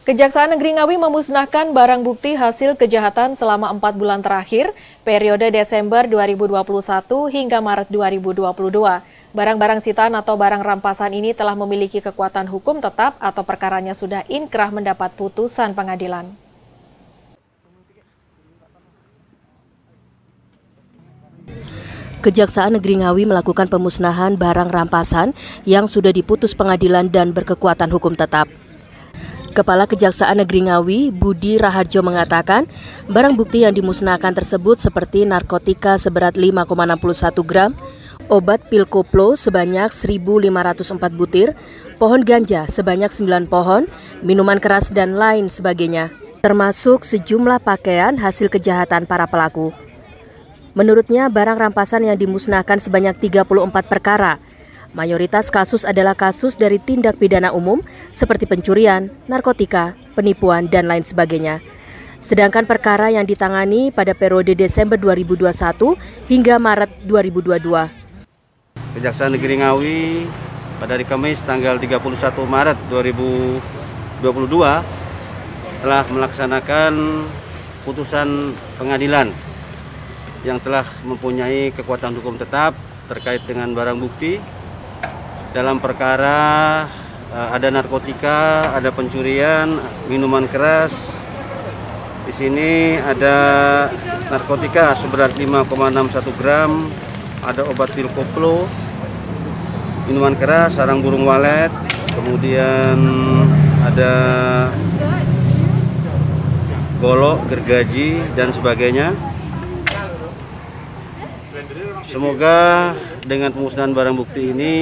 Kejaksaan Negeri Ngawi memusnahkan barang bukti hasil kejahatan selama 4 bulan terakhir, periode Desember 2021 hingga Maret 2022. Barang-barang sitaan atau barang rampasan ini telah memiliki kekuatan hukum tetap atau perkaranya sudah inkrah mendapat putusan pengadilan. Kejaksaan Negeri Ngawi melakukan pemusnahan barang rampasan yang sudah diputus pengadilan dan berkekuatan hukum tetap. Kepala Kejaksaan Negeri Ngawi, Budi Raharjo mengatakan, barang bukti yang dimusnahkan tersebut seperti narkotika seberat 5,61 gram, obat pil koplo sebanyak 1.504 butir, pohon ganja sebanyak 9 pohon, minuman keras dan lain sebagainya, termasuk sejumlah pakaian hasil kejahatan para pelaku. Menurutnya, barang rampasan yang dimusnahkan sebanyak 34 perkara. Mayoritas kasus adalah kasus dari tindak pidana umum seperti pencurian, narkotika, penipuan, dan lain sebagainya. Sedangkan perkara yang ditangani pada periode Desember 2021 hingga Maret 2022. Kejaksaan Negeri Ngawi pada hari Kamis tanggal 31 Maret 2022 telah melaksanakan putusan pengadilan yang telah mempunyai kekuatan hukum tetap terkait dengan barang bukti dalam perkara ada narkotika, ada pencurian, minuman keras. Di sini ada narkotika seberat 5,61 gram, ada obat pil koplo, minuman keras, sarang burung walet, kemudian ada golok, gergaji, dan sebagainya. Semoga dengan pemusnahan barang bukti ini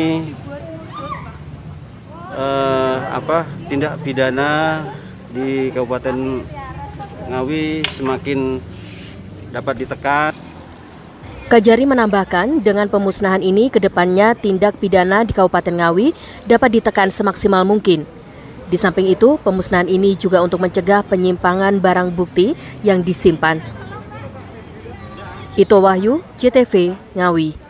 tindak pidana di Kabupaten Ngawi semakin dapat ditekan. Kajari menambahkan, dengan pemusnahan ini kedepannya tindak pidana di Kabupaten Ngawi dapat ditekan semaksimal mungkin. Di samping itu, pemusnahan ini juga untuk mencegah penyimpangan barang bukti yang disimpan. Ito Wahyu, JTV, Ngawi.